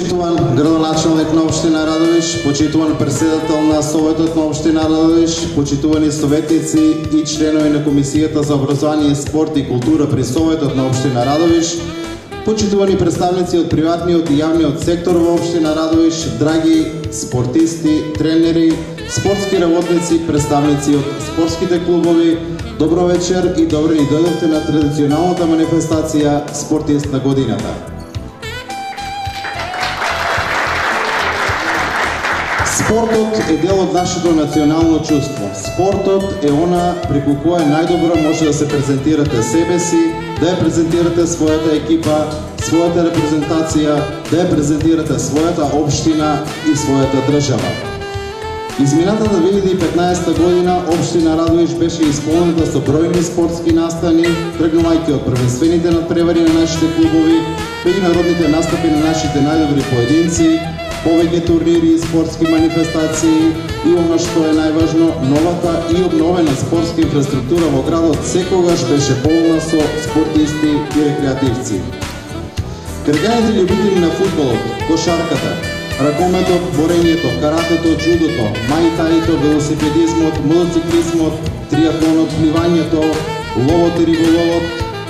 Почитуван градоначалник на општина Радовиш, почитуван председател на Советот на општина Радовиш, почитувани советници и членови на Комисијата за образование, спорт и култура при Советот на општина Радовиш, почитувани представници од приватниот и јавниот сектор во општина Радовиш, драги спортисти, тренери, спортски работници, представници од спортските клубови, добро вечер и добре ни дојдовте на традиционалната манифестација Спортист на годината. Спортот е дел од нашето национално чувство. Спортот е она преку кое најдобро може да се презентирате себе си, да ја презентирате својата екипа, својата репрезентација, да ја презентирате својата општина и својата држава. Изминатата 2015 година општина Радовиш беше исполнета со бројни спортски настани, тргнувајќи од првенствените надпревари на нашите клубови, меѓународните настапи на нашите најдобри поединци, повеќе турнири и спортски манифестации и оно што е најважно, новата и обновена спортска инфраструктура во градот секогаш беше полна со спортисти и рекреативци. Граѓаните љубители на фудбалот, кошарката, ракометот, борењето, каратето, джудото, мајтаито, велосипедизмот, мотоциклизмот, триатлонот, пливањето, ловот и риболовот,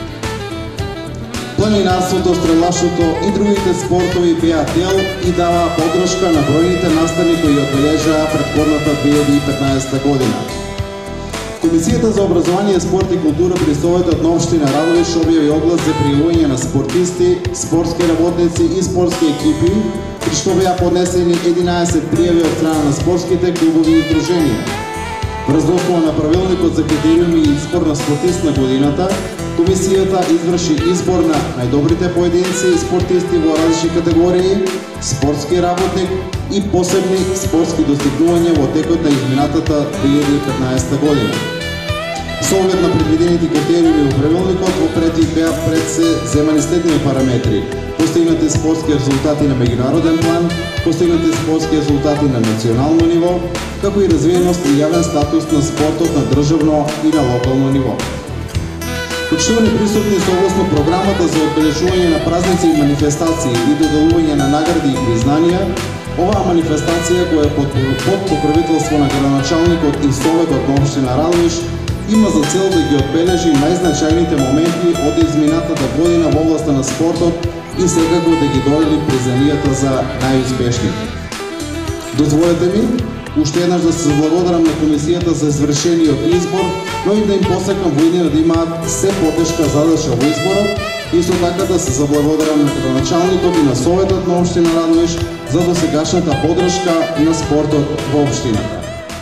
планинарството, стрелашото и другите спортови беа дел и даваа подршка на бројните настани кои одбележаа претходната 2015 година. Комисијата за образование, спорт и култура при Советот на општина Радовиш објави оглас за пријавување на спортисти, спортски работници и спортски екипи, при што беа поднесени 11 пријави од страна на спортските клубови и здруженија. Врз основа на правилникот за критериуми и избор на спортист на годината, Комисијата изврши избор на најдобрите поединци и спортисти во различни категории, спортски работник и посебни спортски достигнувања во текот на изминатата 2015 година. Со оглед на предвидените критериуми во правилникот, беа пред се земани следни параметри: постигнати спортски резултати на меѓународен план, постигнати спортски резултати на национално ниво, како и развиеност и јавен статус на спортот на државно и на локално ниво. Почитувани присутни, согласно програмата за одбележување на празници и манифестации и доделување на награди и признанија, оваа манифестација која е под покровителство на градоначалникот и Советот на општина Радовиш има за цел да ги одбележи најзначајните моменти од изминатата година во областа на спортот и секако да ги додели признанијата за најуспешни. Дозволете ми уште еднаш да се заблагодарам на Комисијата за извршениот избор, но и да им посакам во иднина да имаат се потешка задача во изборот и исто така да се заблагодарам на градоначалникот и на Советот на општина Радовиш за досегашната подршка на спортот во општината.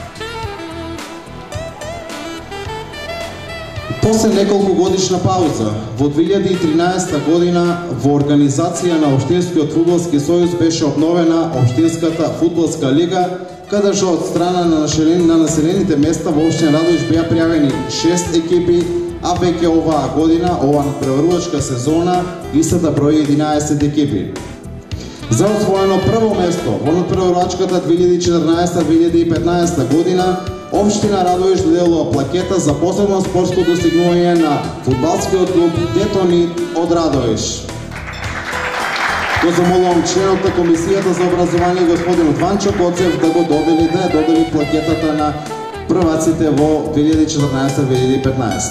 После неколку годишна пауза, во 2013 година во организација на Општинскиот фудбалски сојуз беше обновена Општинската фудбалска лига, каде што од страна на населените места во општина Радовиш беа пријавени 6 екипи, а веќе оваа година, оваа надпреварувачка сезона, листата брои 11 екипи. За освоено прво место во надпреварувачката 2014-2015 година, општина Радовиш доделува плакета за посебно спортско достигнување на фудбалскиот клуб Детонит од Радовиш. Го замолувам членот на Комисијата за образование господин Ванчо Коцев да ја додели плакетата на прваците во 2014-2015.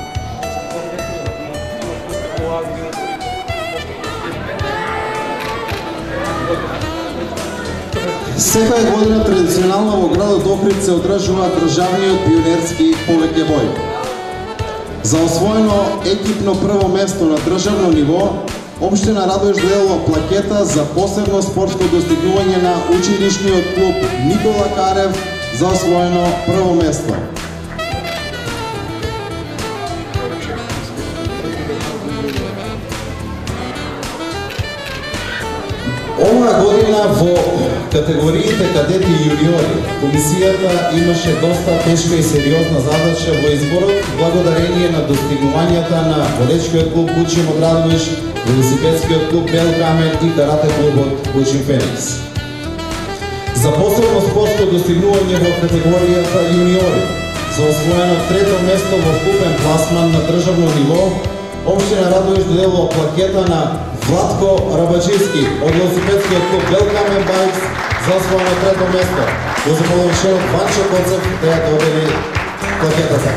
Секоја година традиционално во градот Охрид се одржува државниот пионерски повеќебој. За освоено екипно прво место на државно ниво, општина Радовиш доделува плакета за посебно спортско достигнување на училишниот клуб Никола Карев за освоено прво место. Оваа година во категориите кадети и јуниори, Комисијата имаше доста тешка и сериозна задача во изборот, благодарение на достигнувањата на водечкиот клуб Кучим од Радовиш, велосипедскиот клуб Бел Камен и карате клубот Кучим Феникс. За посебно спортско достигнување во категоријата јуниори, за освоено трето место во вкупен пласман на државно ниво, општина Радовиш доделува плакета на Владко Рабачевски од велосипедскиот клуб Белкамен Байкс за освоено трето место. Го замолувам шерот Ванчо Коцев да ја додели плакетата.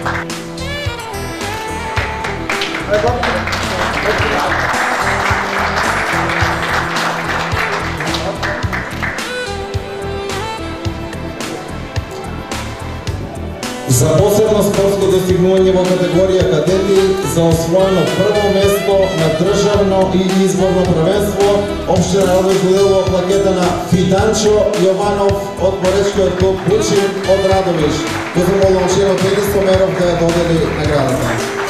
За посебно спортско достигнување во категорија кадети за освоено прво место на државно и изборно првенство, општина Радовиш доделува плакета на Фиданчо Јованов од поречкиот клуб Бучин од Радовиш. Го замолувам шерот Денис Сомеров да ја додели наградата.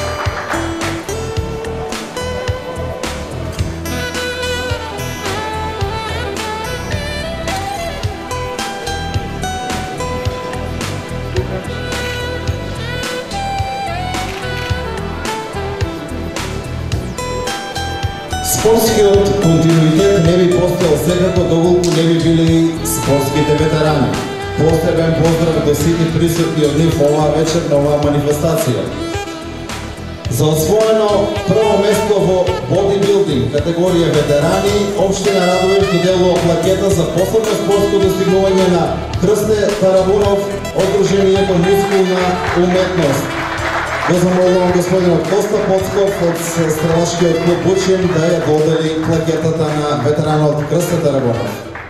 Спортскиот континуитет не би постоел секако доколку не би били спортските ветерани. Посебен поздрав до сите присутни од нив оваа вечер на оваа манифестација. За освоено прво место во бодибилдинг категорија ветерани, општина Радовиш доделува плакета за посебно спортско достигнување на Крсте Тарабунов од Друженијето мускулна уметност. Го замолувам господинот Коста Поцков од стрелашкиот клуб Бучин да ја додели плакетата на ветеранот Крсте Тарабунов.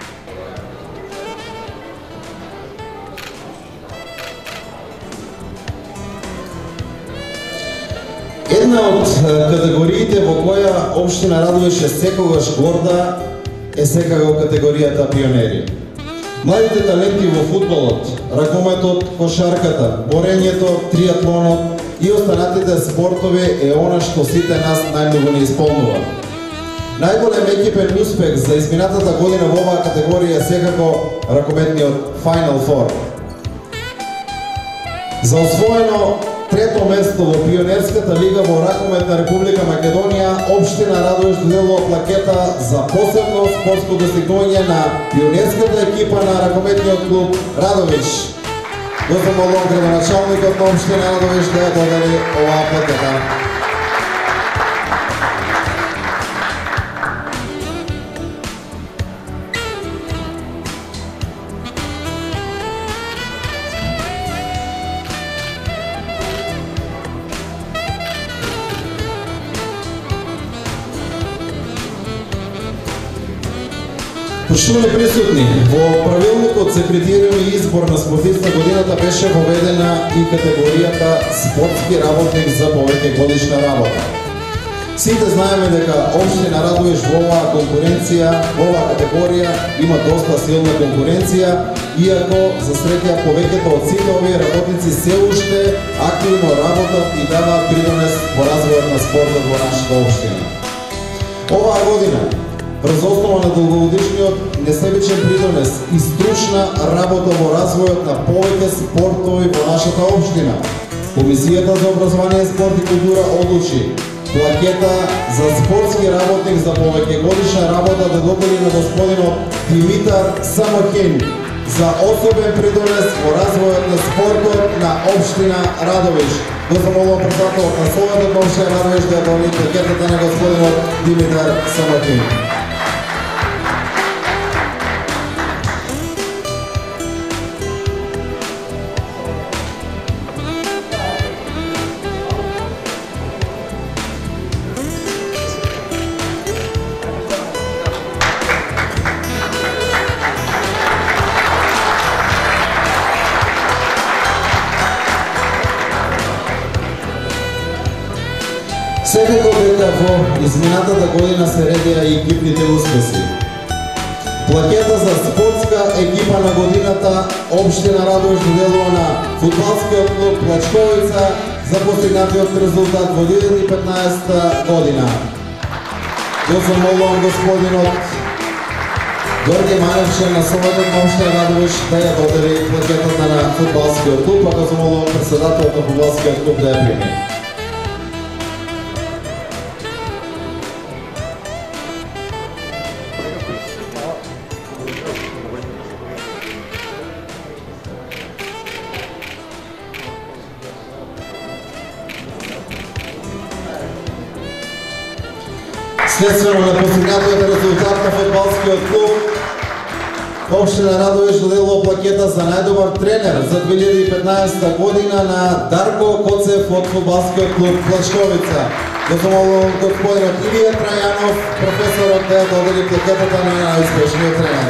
Една од категориите во која општина Радовиш е секогаш горда е секако категоријата пионери. Младите таленти во фудбалот, ракометот, кошарката, борењето, триатлонот и останатите спортови е она што сите нас најмногу не исполнува. Најголем екипен успех за изминатата година во оваа категорија е секако ракометниот Final Four. За освоено трето место во Пионерската лига во ракомет на Република Македонија, општина Радовиш доделува плакета за посебно спортско достигнување на пионерската екипа на ракометниот клуб Радовиш. Го замолувам градоначалникот на општина Радовиш да ја додели оваа плакета. Почитувани присутни, во правилникот за критериуми и избор на спортист на годината беше воведена и категоријата спортски работник за повеќе годишна работа. Сите знаеме дека општина Радовиш во оваа конкуренција, во оваа категорија има доста силна конкуренција, иако за среќа повеќето од сите овие работници се уште активно работат и даваат придонес во развојот на спортот во нашата општина. Оваа година врз основа на долгогодишниот несебичен придонес и стручна работа во развојот на повеќе спортови во нашата општина, Комисијата за образование, спорт и култура одлучи плакета за спортски работник за повеќе годишна работа да додели на господинот Димитар Самохин за особен придонес во развојот на спортот на општина Радовиш. Го замолувам председателот на Советот на општина Радовиш да ја додели плакетата на господинот Димитар Самохин. Секако дека во изминатата година се редеа и екипните успеси. Плакета за спортска екипа на годината општина Радовиш доделува на фудбалскиот клуб Плачковица за постигнатиот резултат во 2015 година. Го замолувам господинот Георги Маневче на Советот на општина Радовиш да ја додели плакетата на фудбалскиот клуб, а го замолувам председателот на фудбалскиот клуб да ја прими. Следствено на постигнатиот резултат на фудбалскиот клуб, Општина Радовиш доделува плакета за најдобар тренер за 2015 година на Дарко Коцев од фудбалскиот клуб Плачковица. Го замолувам господинот Илија Трајанов, професорот, да додели плакетата на најуспешниот тренер.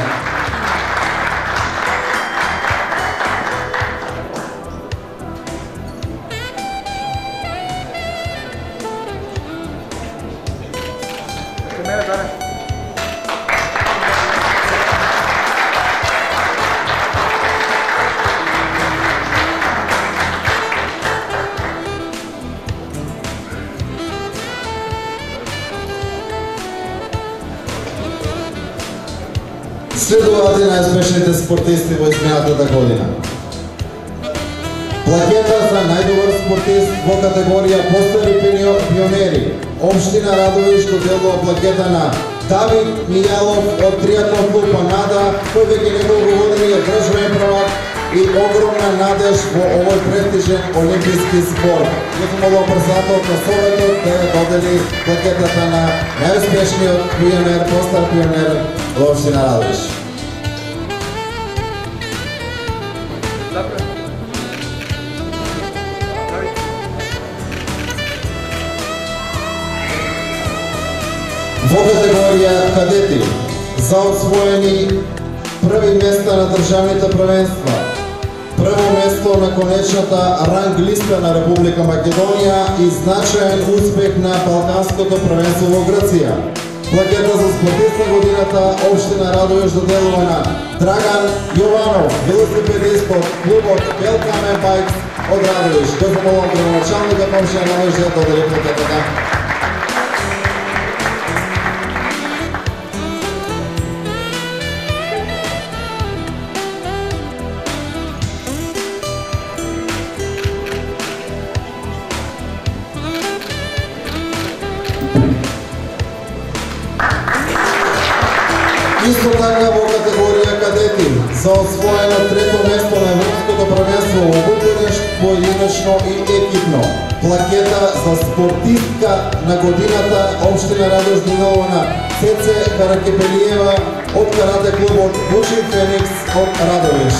Следуваат и најуспешните спортисти во изминатата година. Плакета за најдобар спортист во категорија постари пионери. Општина Радовиш доделува плакета на Давид Мијалов од триатлон клуб Анада, кој веќе неколку години е државен правак и огромна надеж во овој престижен олимписки спорт. Ја замолувам председателот на Советот да ја додели плакетата на најуспешниот пионер, постар пионер во Општина Радовиш. Во категорија кадети за освоени први места на државните првенства, прво место на конечната ранг листа на Република Македонија и значаен успех на Балканското првенство во Грција. Плакета за спортист на годината Општина Радовиш доделува на Драган Јованов, велосипедист од клубот Белкамен Байкс од Радовиш. Го замолувам градоначалникот на Општина Радовиш да додели плакетата. Исто така во категорија кадети за освоено трето место на Европското првенство во Букурешт поединечно и екипно. Плакета за спортистка на годината Општина Радовиш доделува на Цеце Каракепелиева од карате клубот Бучи Феникс од Радовиш.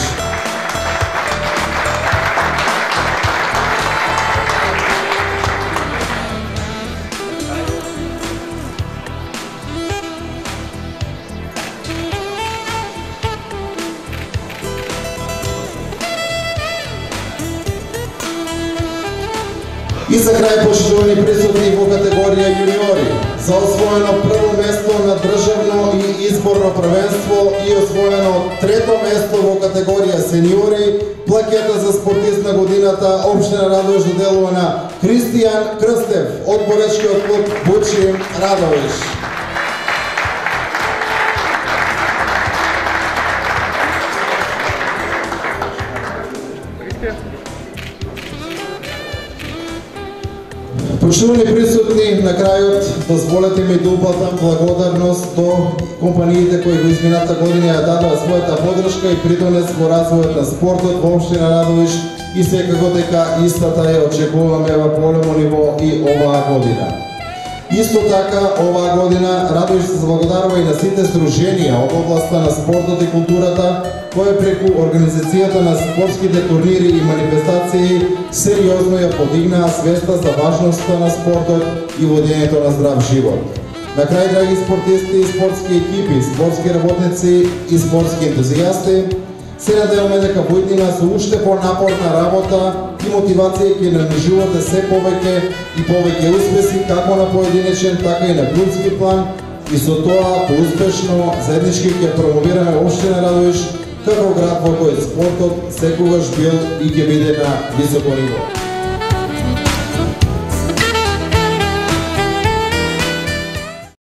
И за крај почитувани присутни во категорија јуниори за освоено прво место на државно и изборно првенство и освоено трето место во категорија сениори, плакета за спортист на годината Општина Радовиш доделува на Кристијан Крстев од боречкиот клуб Бучи Радовиш. Почитувани присутни, на крајот дозволете ми да упатам благодарност до компаниите кои во измината година ја дадоа својата подршка и придонес во развојот на спортот во Општина Радовиш и секако дека истата ја очекуваме во големо ниво и оваа година. Исто така, оваа година Радовиш се заблагодарува и на сите здруженија од областта на спортот и културата, кои преку организацијата на спортските турнири и манифестации сериозно ја подигнаа свеста за важноста на спортот и водењето на здрав живот. На крај, драги спортисти, спортски екипи, спортски работници и спортски ентузијасти, се надеваме дека во иднина со уште понапорна работа и мотивација ќе нанижувате се повеќе и повеќе успеси како на поединечен, така и на клубски план и со тоа поуспешно заеднички ќе промовираме Општина Радовиш како град во кој спортот секогаш бил и ќе биде на високо ниво.